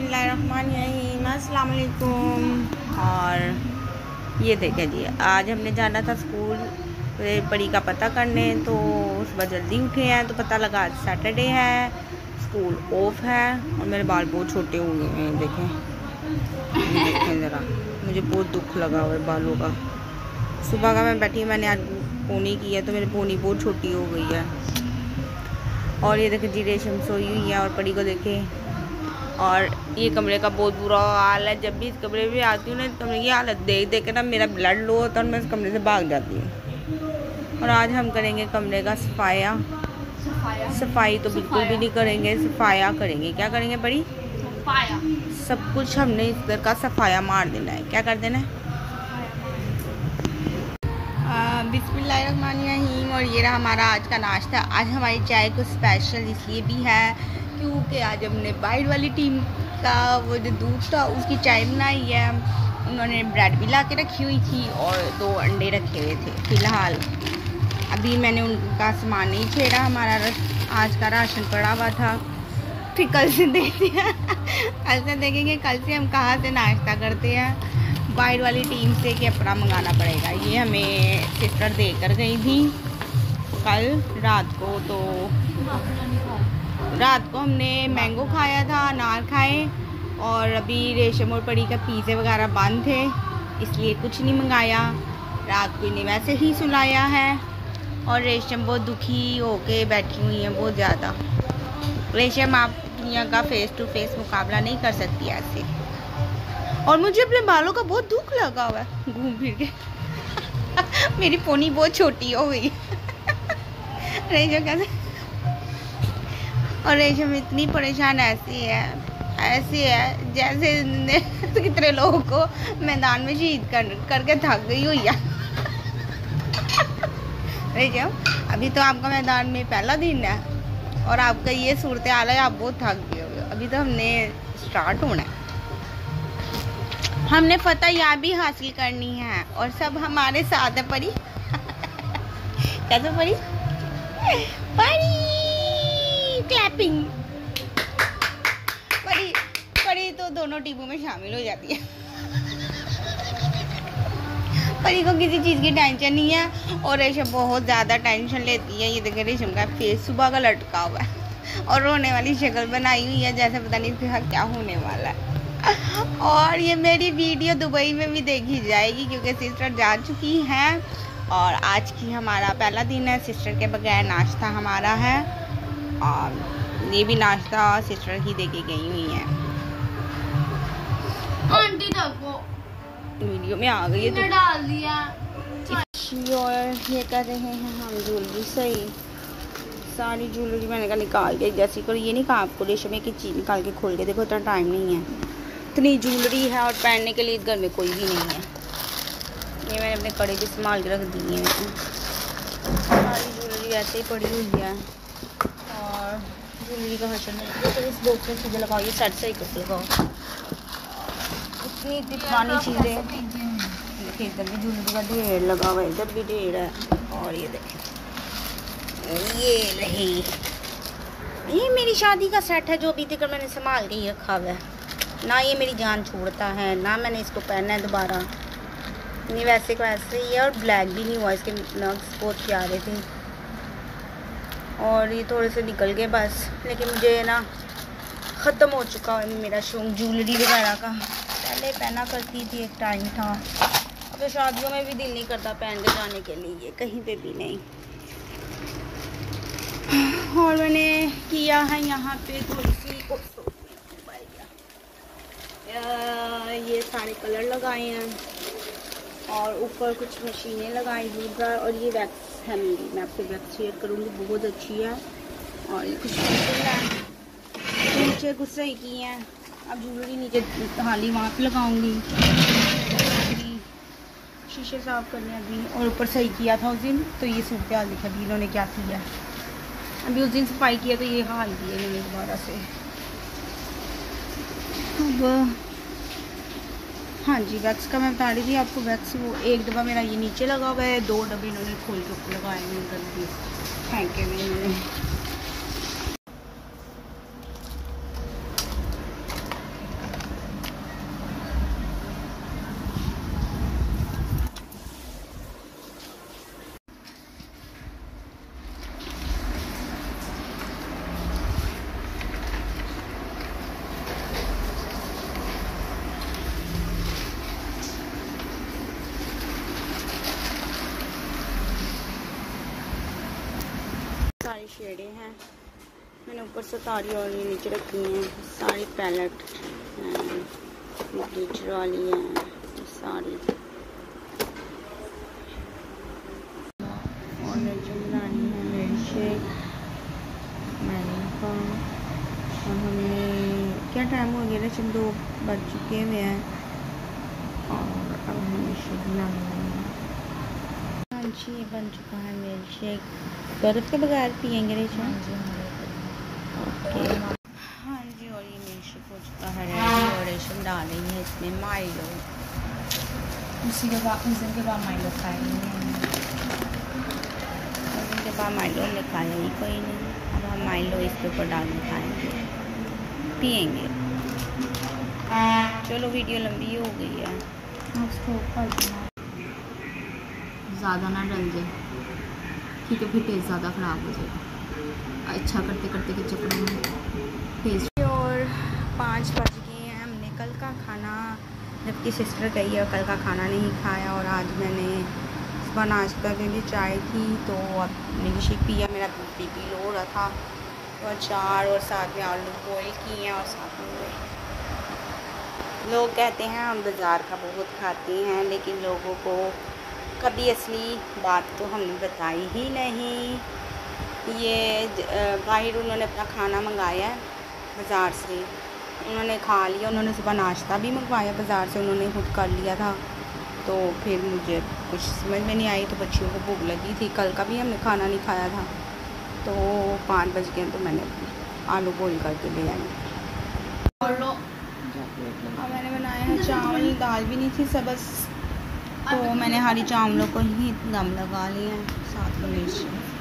बिस्मिल्लाहिर्रहमानिर्रहीम, अस्सलाम वालेकुम। और ये देखें जी, आज हमने जाना था स्कूल परी का पता करने, तो सुबह जल्दी उठे हैं तो पता लगा आज सैटरडे है, स्कूल ऑफ है। और मेरे बाल बहुत छोटे हो गए हैं, देखें ज़रा, मुझे बहुत दुख लगा हुआ है बालों का। सुबह का मैं बैठी, मैंने आज पोनी की है तो मेरी पोनी बहुत छोटी हो गई है। और ये देखें जी, रेशम सोई हुई है और परी को देखें। और ये कमरे का बहुत बुरा हाल है। जब भी इस कमरे में आती हूँ ना, इस कमरे की हालत देख देख के ना मेरा ब्लड लो होता है और मैं इस कमरे से भाग जाती हूँ। और आज हम करेंगे कमरे का सफाई तो बिल्कुल भी नहीं करेंगे, सफाया करेंगे। क्या करेंगे बड़ी? सब कुछ हमने इस घर का सफाया मार देना है। क्या कर देना है? बिस्मिल्लाहिर्रहमानिर्रहीम। और ये रहा हमारा आज का नाश्ता। आज हमारी चाय को स्पेशल इसलिए भी है क्योंकि आज हमने वाइट वाली टीम का वो जो दूध था उसकी चाय बनाई है। उन्होंने ब्रेड भी ला के रखी हुई थी और 2 अंडे रखे हुए थे। फ़िलहाल अभी मैंने उनका सामान नहीं छेड़ा, हमारा आज का राशन पड़ा हुआ था। फिर कल से देखते हैं कल से देखेंगे कल से हम कहाँ से नाश्ता करते हैं। वाइट वाली टीम से कि अपना मंगाना पड़ेगा। ये हमें सिस्टर दे कर गई थी कल रात को। तो रात को हमने मैंगो खाया था, अनार खाए, और अभी रेशम और परी का पिज़्ज़े वगैरह बंद थे इसलिए कुछ नहीं मंगाया। रात को इन्हें वैसे ही सुलाया है। और रेशम बहुत दुखी होके बैठी हुई है, बहुत ज़्यादा। रेशम, आप दुनिया का फेस टू फेस मुकाबला नहीं कर सकती ऐसे। और मुझे अपने बालों का बहुत दुख लगा हुआ है घूम फिर के मेरी पोनी बहुत छोटी हो गई रेशम कैसे, और रेशम इतनी परेशान ऐसी है जैसे कितने लोगों को मैदान में शहीद करके थक गई हुई है रेशम, अभी तो आपका मैदान में पहला दिन है और आपका ये सूरत हाल है, आप बहुत थक गए हो। अभी तो हमने स्टार्ट होना है, हमने फतह याबी हासिल करनी है और सब हमारे साथ है। परी कैसे परी? क्लैपिंग। परी तो दोनों टीमों में शामिल हो जाती है। परी को किसी चीज़ की टेंशन नहीं है और रेशम बहुत ज़्यादा टेंशन लेती है। ये देखिए रेशम का फेस सुबह का लटका हुआ है और रोने वाली शक्ल बनाई हुई है जैसे पता नहीं इसके साथ क्या होने वाला है। और ये मेरी वीडियो दुबई में भी देखी जाएगी क्योंकि सिस्टर जा चुकी हैं और आज की हमारा पहला दिन है। सिस्टर के बगैर नाश्ता हमारा है और ये भी नाश्ता सिस्टर ही देके गई हुई है। आंटी देखो वीडियो में आ गई है तो डाल दिया। और ये कर रहे हैं हम ज्वेलरी। सही सारी ज्वेलरी मैंने कहा निकाल के जैसी को ये नहीं कहा आपको रेशम में की चीज़ निकाल के खोल के देखो, इतना टाइम नहीं है। इतनी ज्वेलरी है और पहनने के लिए इस घर में कोई भी नहीं है। ये मैंने अपने कड़े भी संभाल के रख दी है। सारी ज्वेलरी ऐसे ही पड़ी हुई है और ज्वेलरी का हर्षण नहीं तो इस बॉक्स में सीधे लगाओ, ये सेट से ही कुछ लगाओ। इतनी पुरानी चीज़ें देखिए, इधर भी ज्वेलरी का ढेर लगा हुआ है, इधर भी ढेर है। और ये देखें, ये रही, ये मेरी शादी का सेट है जो अभी तक मैंने संभाल के ही रखा हुआ है। ना ये मेरी जान छोड़ता है, ना मैंने इसको पहनना है दोबारा। ये वैसे को वैसे ही है और ब्लैक भी नहीं हुआ, इसके नक्स बहुत प्यारे थे और ये थोड़े से निकल गए बस। लेकिन मुझे ना ख़त्म हो चुका है मेरा शौक ज्वेलरी वगैरह का। पहले पहना करती थी, एक टाइम था, अब तो शादियों में भी दिल नहीं करता पहन के जाने के लिए, कहीं पे भी नहीं। और मैंने किया है यहाँ पे थोड़ी सी ये सारे कलर लगाए हैं और ऊपर कुछ मशीनें लगाई हुई हैं और ये वैक्स है मेरी, मैं आपको वैक्स शेयर करूँगी, बहुत अच्छी है। और ये कुछ नीचे कुछ सही की हैं। अब ज्वेलरी नीचे थाली वहाँ पे लगाऊंगी, शीशे साफ करने अभी, और ऊपर सही किया था उस दिन तो ये सूरत हाल दिखा दी इन्होंने क्या किया। अभी उस दिन सफाई किया तो ये हाल दिया इन्होंने दोबारा से। अब हाँ जी, वैक्स का मैं बता रही थी आपको। वैक्स वो एक डब्बा मेरा ये नीचे लगा हुआ है, 2 डब्बे इन्होंने खोल के ऊपर लगाए हैं, गंदे फेंके हुए इन्होंने। ये शेडें हैं, मैंने ऊपर से तारी और ये नीचे रखी हैं सारी पैलेट ग्लिटर वाली हैं सारी। और जो बनानी है मिल्क शेक मैंगो, और हमें क्या टाइम हो गया, जब 2 बज चुके हुए हैं और अब हमें शेक बनाना है। हाँ जी, ये बन चुका है मिल्क शेक। बर्फ़ के बगैर पियेंगे रेशा? ओके हाँ जी, और ये मिल्क शेक हो चुका है रेडी और रेशम डाल रही है इसमें माइलो। उस दिन के बाद माइलो खाएंगे। उसके बाद माइलो हमने खाया ही कोई नहीं, अब हम माइलो इसके ऊपर डाल के खाएंगे पियेंगे। चलो वीडियो लंबी हो गई है, ज़्यादा ना डल जाए, ठीक है, फिर टेस्ट ज़्यादा ख़राब हो जाएगा। अच्छा करते करते के चक्कर में टेस्ट। और 5 बज गए हैं, हमने कल का खाना, जबकि सिस्टर गई है, कल का खाना नहीं खाया। और आज मैंने सुबह नाश्ता के लिए चाय थी तो अब मिल्क शेक पिया, मेरा बीपी लो हो रहा था, तो अचार और साथ में आलू बॉयल किए हैं। और साथ में लोग कहते हैं हम बाज़ार का बहुत खाते हैं, लेकिन लोगों को कभी असली बात तो हमने बताई ही नहीं। ये बाहर उन्होंने अपना खाना मंगाया है बाज़ार से, उन्होंने खा लिया, उन्होंने सुबह नाश्ता भी मंगवाया बाज़ार से, उन्होंने खुद कर लिया था। तो फिर मुझे कुछ समझ में नहीं आई, तो बच्चियों को भूख लगी थी, कल का भी हमने खाना नहीं खाया था। तो 5 बज गए तो मैंने आलू बॉईल करके ले आई। और मैंने बनाया है चावल, दाल भी नहीं थी सब्ज़, तो मैंने हरी चावलों को ही दम लगा लिया है, साथ में मिर्च।